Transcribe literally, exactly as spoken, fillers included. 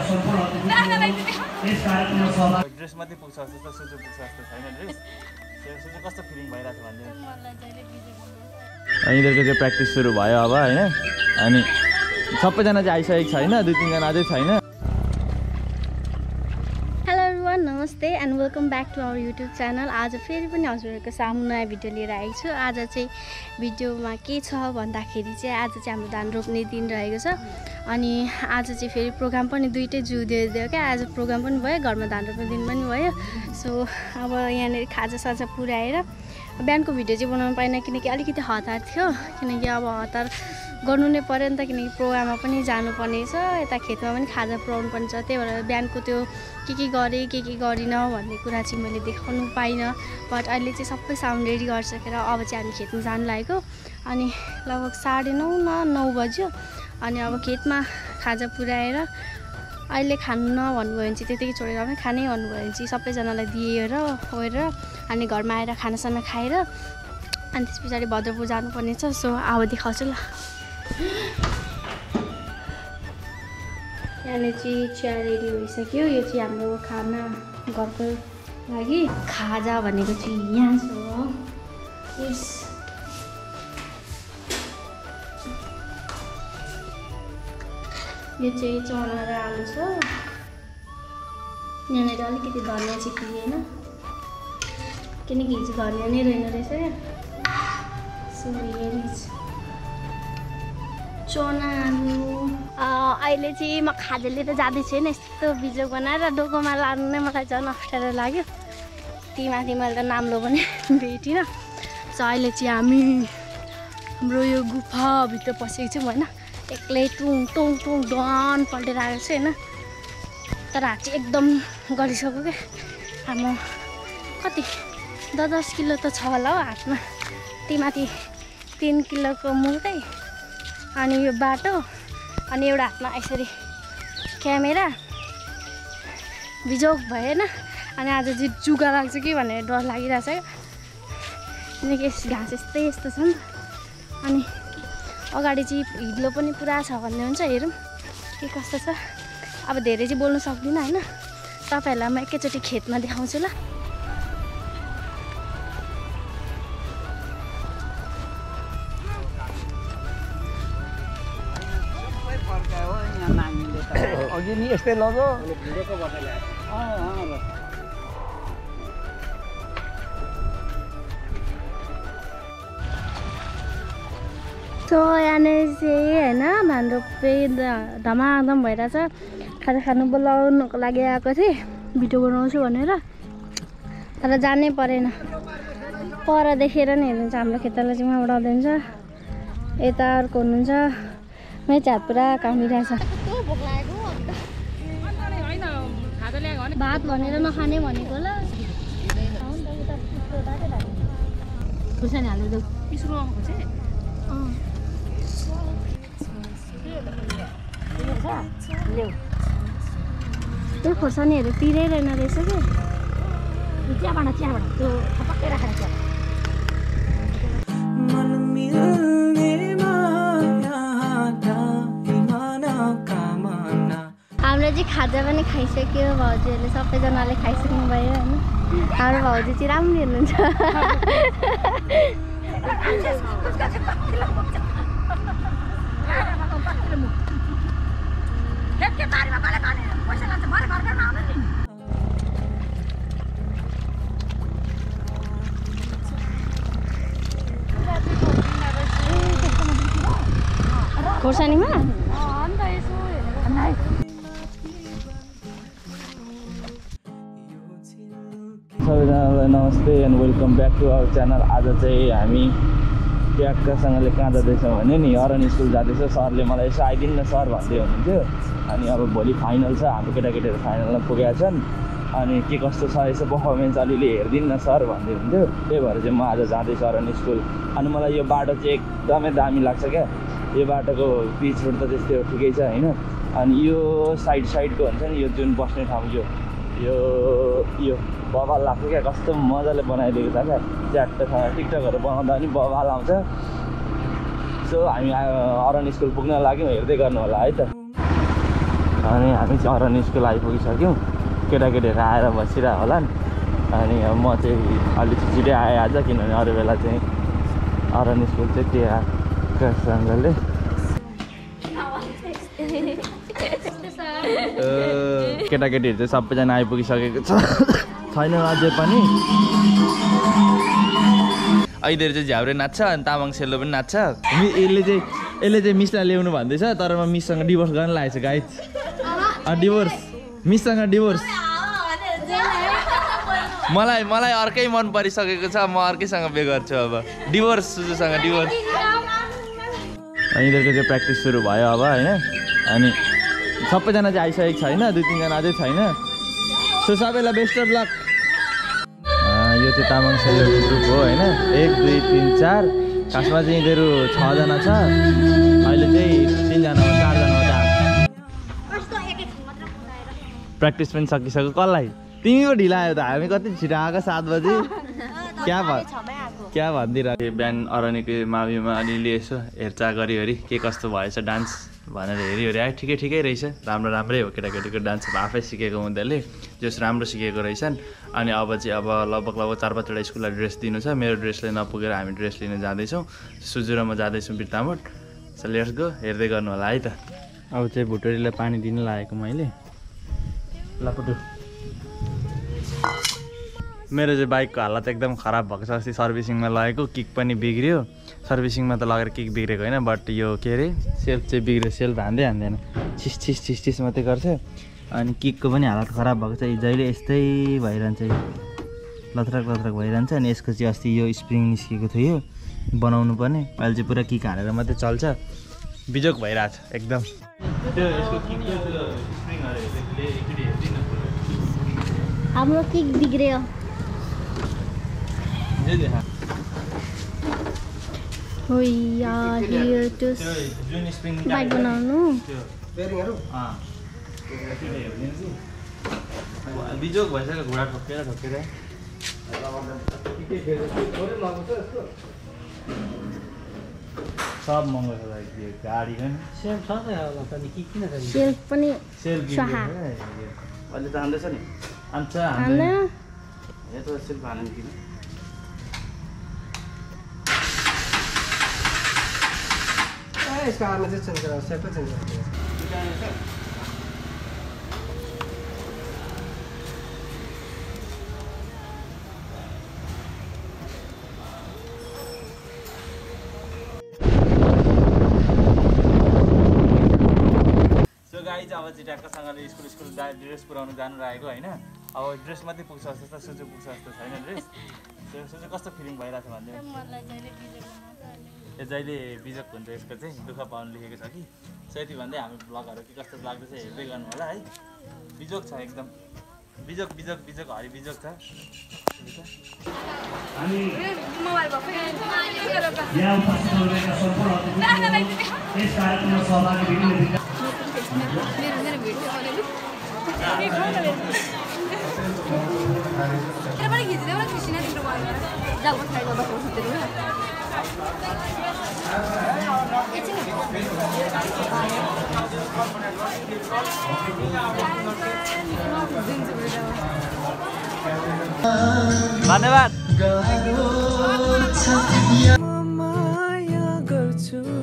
Dress मात्रै पुग्छ जस्तो त सुजु पुग्छ जस्तो छैन ड्रेस सुजु कस्तो फिलिङ भइरहेको छ भन्दै यिनीहरूको चाहिँ प्र्याक्टिस सुरु भयो अब होइन अनि सबैजना चाहिँ आइसकेको छैन दुई तिनजना अझै छैन नमस्ते and welcome back to our YouTube channel. आज फेरि पनि हजुरहरूको सामु नयाँ भिडियो लिएर आएको छु। आज चाहिँ भिडियोमा के छ भन्दाखेरि चाहिँ आज चाहिँ हाम्रो धान रोप्ने दिन रहेको छ अनि आज चाहिँ फेरि प्रोग्राम पनि दुइटै जुदियो क्या। आज प्रोग्राम पनि भयो, घरमा धान रोप्ने दिन पनि भयो। सो अब यहाँनिर खाजा साजा पुऱ्याएर बिहानको भिडियो चाहिँ बनाउनु पाइनँ किनकि अलिकति हतार थियो, किनकि अब हतार गर्नु नै पऱ्यो नि त, किनकि प्रोग्राममा पनि जानुपर्ने छ, यता खेतमा पनि खाजा पुऱ्याउनु पर्छ। त्यही भएर बिहानको त्यो के के गरेँ के के गरिनँ भन्ने कुरा चाहिँ मैले देखाउनु पाइनँ। बट अहिले चाहिँ सबै साउन्ड रेडी गरिसकेर अब चाहिँ हामी खेतमा जानु लागेको अनि लगभग साढे नौ न नौ बज्यो अनि अब खेतमा खाजा पुऱ्याएर अहिले खानु न भन्नुभयो भने चाहिँ त्यतिकै छोडेर पनि खानै भन्नुभयो भने चाहिँ सबैजनालाई दिएर ओएर अनि घरमा आएर खानासाना खाएर अनि त्यस पछाडि भद्रपुर जानुपर्ने छ। सो अब देखाउँछु ल। यहाँनिर चाहिँ चिया रेडी भइसक्यो। यो चाहिँ हाम्रो खाना घरको लागि खाजा भनेको चाहिँ यहाँ छ। यस यो चाहिँ चना र आलु छ। यहाँनिर अलिकति धनिया चिपिएन किनकि हिजो धनिया नै रहेन रहेछ क्या। सो चना आलु अहिले चाहिँ म खाजा लिएर जाँदैछु होइन। यस्तो बिजो बनाएर डोकोमा लानु नै मलाई झन् अप्ठ्यारो लाग्यो। तीमाथि मैले त नाम्लो पनि भेटिनँ। सो अहिले चाहिँ हामी हाम्रो यो गुफाभित्र पसेको छौँ होइन। एक्लै टुङ टुङ टुङ डन पल्टेर आएको छु होइन। तर हात चाहिँ एकदम गरिसक्यो क्या। हाम्रो कति दस दस किलो त छ होला हौ हातमा। तीमाथि तिन किलोको मुर्कै अनि यो बाटो अनि एउटा हातमा यसरी क्यामेरा बिजोग भएन। अनि आज चाहिँ जुगा लाग्छ कि भनेर डर लागिरहेछ क्या, किनकि घाँस यस्तै यस्तो छ नि त। अनि अगाडि चाहिँ हिलो पनि पुरा छ भन्ने हुन्छ। हेरौँ के कस्तो छ। अब धेरै चाहिँ बोल्नु सक्दिनँ होइन। तपाईँहरूलाई म एकैचोटि खेतमा देखाउँछु ल। अघि नि यस्तै लगो सो यहाँनिर चाहिँ होइन धान रोपे धमाधम भइरहेछ। खाजा खानु बोलाउनुको लागि आएको थिएँ भिडियो बनाउँछु भनेर, तर जानै परेन। पर देखेर नि हेर्नुहुन्छ हाम्रो खेतलाई चाहिँ उहाँबाट आउँदैछ, यता अर्को हुनुहुन्छ। मेरो हात पुरा कामिरहेछ। भात भनेर नखाने भनेको ल। खुर्सानी हालेर जाऊ त्यो खोर्सानीहरू तिरैरहेन रहेछ कि चियाबाट चियाबाट त्यो थपक्कै राखेर चिया। हाम्रो चाहिँ खाजा पनि खाइसक्यो, भाउजूहरूले सबैजनाले खाइसक्नु भयो होइन। हाम्रो भाउजू चाहिँ राम्रो हुनुहुन्छ। खोर्सानीमा सबैजनालाई नमस्ते and welcome back to our channel. आज चाहिँ हामी ट्याक्कसँगले कहाँ जाँदैछौँ भने नि अरन स्कुल जाँदैछ। सरले मलाई यसो आइदिनु न सर भन्दै हुनुहुन्थ्यो। अनि अब भोलि फाइनल छ, हाम्रो केटाकेटीहरू फाइनलमा पुगेका छन्। अनि के कस्तो छ यसो पर्फर्मेन्स अलिअलि हेरिदिनु न सर भन्दै हुन्थ्यो। त्यही भएर चाहिँ म आज जाँदैछु अरन स्कुल। अनि मलाई यो बाटो चाहिँ एकदमै दामी लाग्छ क्या। यो बाटोको पिच रोड त त्यस्तै हो, ठिकै छ होइन। अनि यो साइड साइडको हुन्छ नि यो जुन बस्ने ठाउँ यो यो यो बवाल लाग्छ क्या। कस्तो मजाले बनाइदिएको छ क्या। च्याट्टसँग टिकटकहरू बनाउँदा पनि बवाल आउँछ। सो हामी अरन स्कुल पुग्न लाग्यौँ, हेर्दै गर्नु होला है त। अनि हामी चाहिँ अरन स्कुल आइपुगिसक्यौँ केटाकेटीहरू आएर बसिरहेको होला नि अनि म चाहिँ अलिक छिटै आएँ आज किनभने अरू बेला चाहिँ अरन स्कुल चाहिँ त्यो आकाशसँगले केटाकेटीहरू चाहिँ सबैजना आइपुगिसकेको छ छैन अझै पनि अहिले चाहिँ झ्याउरे नाच्छ अनि तामाङ सेलो पनि नाच्छ यसले चाहिँ यसले चाहिँ मिसलाई ल्याउनु भन्दैछ तर म मिससँग डिभोर्स गर्न लागेको छु गाइज डिभोर्स मिससँग डिभोर्स मलाई मलाई अर्कै मन परिसकेको छ म अर्कैसँग बे गर्छु अब डिभोर्स सुजुसँग डिभोर्स यिनीहरूको चाहिँ प्र्याक्टिस सुरु भयो अब होइन अनि सबैजना चाहिँ आइसकेको छैन दुई तिनजना अझै छैन सो सबैलाई बेस्ट अफ लक यो चाहिँ तामाङ सेलोको ग्रुप हो होइन एक दुई तिन चार खासमा चाहिँ यिनीहरू छजना छ अहिले चाहिँ तिनजना हो चारजना हो प्र्याक्टिस पनि सकिसक्यो कसलाई तिमी पो ढिला आयो त हामी कति छिटो आएको सात बजी क्या भ क्या भनिदिइरहेको बिहान अरनीको माविमा अलिअलि यसो हेरचाह गरिवरी के कस्तो भएछ डान्स भनेर हेरिवरी आयो ठिकै ठिकै रहेछ राम्रो राम्रै हो केटाकेटीको डान्स आफै सिकेको उनीहरूले जस राम्रो सिकेको रहेछन् अनि अब चाहिँ अब लगभग लगभग चार पाँचवटा स्कुललाई ड्रेस दिनु छ मेरो ड्रेसले नपुगेर हामी ड्रेस लिन जाँदैछौँ सुजु र म जाँदैछौँ बिर्तामोड सो लेट्स गो हेर्दै गर्नु होला है त अब चाहिँ भुटोरीलाई पानी दिन लागेको मैले लपटु मेरो चाहिँ बाइकको हालत एकदम खराब भएको छ अस्ति सर्भिसिङमा लगेको किक पनि बिग्रियो सर्भिसिङमा त लगेर किक बिग्रेको होइन बट यो के अरे सेल्फ चाहिँ बिग्रियो सेल्फ हान्दै हान्दैन छिस छिस छिस छिस मात्रै गर्छ अनि किकको पनि हालत खराब भएको छ जहिले यस्तै भइरहन्छ लथरक लथरक भइरहन्छ अनि यसको चाहिँ अस्ति यो स्प्रिङ निस्किएको थियो बनाउनु पर्ने अहिले चाहिँ पुरा किक हालेर मात्रै चल्छ बिजोक भइरहेछ एकदम हाम्रो किक बिग्रियो हो यार यो त्यो बाइक बनाउनु बिजोक भइसक्यो घुँडा ठोकेर ठोकेर सब महँगो छ गाडी पनि सेल्फ पनि सेल्फ अहिले त हान्दैछ नि हान्छ यहाँ त सेल्फ हाल्नु किन यसको आर्मा चाहिँ चेन्ज गरेर सेपै चेन्ज गरेर गाइज अब चाहिँ ट्याक्कसँगले स्कुल स्कुल ड्रेस पुऱ्याउनु जानु रहेको होइन अब ड्रेस मात्रै पुग्छ जस्तो त सुजु पुग्छ जस्तो छैन ड्रेस सुजु कस्तो फिलिङ भइरहेको छ भन्दै यो जहिले बिजोक हुन्छ यसको चाहिँ दुःख पाउनु लेखेको छ कि सो यति भन्दै हामी ब्लगहरू के कस्तो लाग्दैछ हेर्दै गर्नु होला है बिजोक छ एकदम बिजोक बिजोक बिजोक हरि बिजोक छ हामी मोबाइल भएको यहाँ उपस्थित हुनुहुनेका सम्पूर्ण अतिथिहरू यस कार्यक्रममा सहभागी हुनुहुनेका मेरो मेरो भिडियो अलिअलि के खाउँ तेरो पनि खिच्दै होला कृष्ण तिम्रो भयो जाऊ साइडमा बस्नु सुतेर धन्यवाद